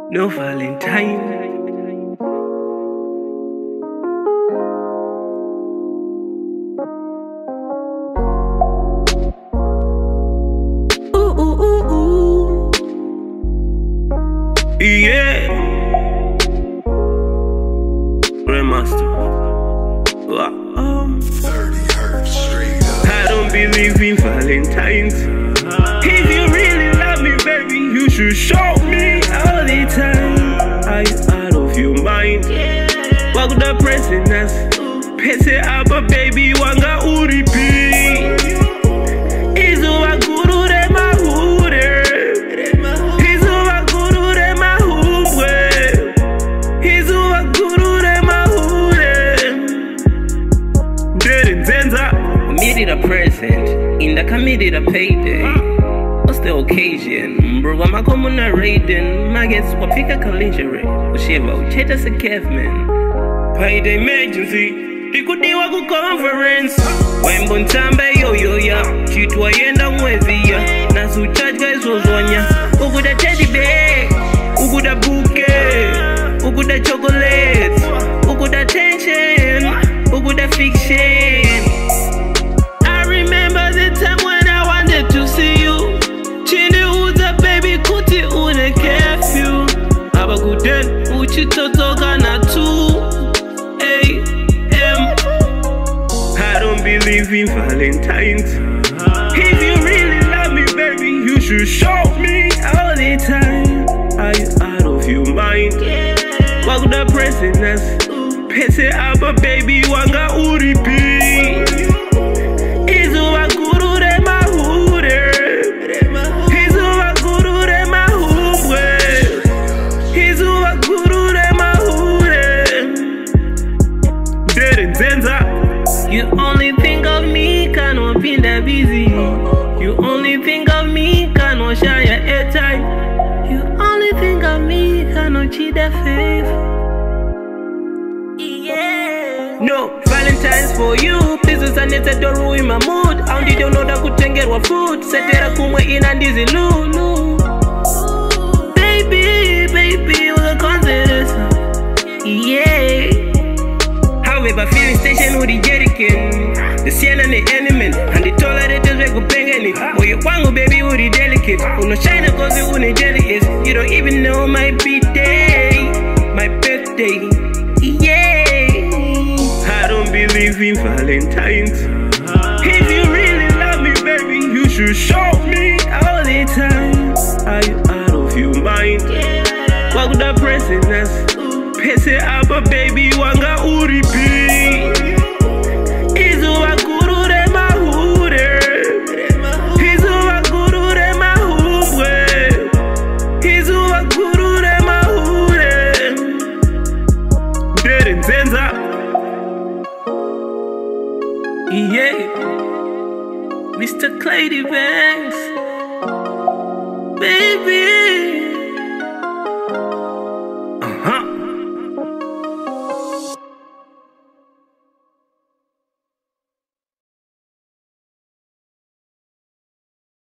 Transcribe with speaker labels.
Speaker 1: No Valentine. Ooh, ooh, ooh, ooh. Yeah. Grandmaster.
Speaker 2: 30 hertz straight up.
Speaker 1: I don't believe in Valentine's. If you really love me, baby, you should show me all the time. Are you out of your mind? Walk the presence. Pese apa, baby, wanga uripi. Izu wa guru de mahure. Izu wa guru de mahubwe. Izu wa guru de mahure. Didn't zenza. Made it a present. In the committed a payday. What's the occasion? Bro, I'm a common raiding. My guess what pick a lingerie. Ushiva, ucheta se caveman. By the emergency. Ikudiwa ku conference. Wembo ntambe yo ya. Chitwa yenda mwezi ya. Nasu charge guys wozonya. Ukuda teddy bear. Ukuda bouquet. Ukuda chocolate. Ukuda tension. Ukuda fiction. I remember the time when I wanted to see you. Chini uza baby kuti une curfew. Abakuden uchitotoka na 2 a.m. I don't believe in Valentine's. If you really love me, baby, you should show me all the time. Are you out of your mind? Walk the presence. Pese apa, baby, wanga uripi. Izu wa guru de mahure. Izu wa guru de mahubwe. Izu wa guru de mahure. Didn't zenza. You only think of me, cannot be that busy. You only think of me, cannot share your airtime. You only think of me, cannot cheat the faith. Yeah. No Valentine's for you. Business and it's a door in my mood. I only don't know that could get what food. Setera kumwe in and dizzy lulu. Baby, you the consider. Yeah. However, filling station with the jerrycan. The cien and the element. And the tolerate is like a penny. Oh, you wango baby with the delicate. Uno shine cause you wouldn't jelly is. You don't even know my birthday. My birthday. Yeah. I don't believe in Valentine's. If you really love me, baby, you should show me all the time. Are you out of your mind? Walk the presence. Pese apa, baby, wanga uripi. Izu wa guru de mahure. Izu wa guru de mahubwe. Izu wa guru de mahure. Didn't zenza. Yeah. Mr. Clady Banks. Baby.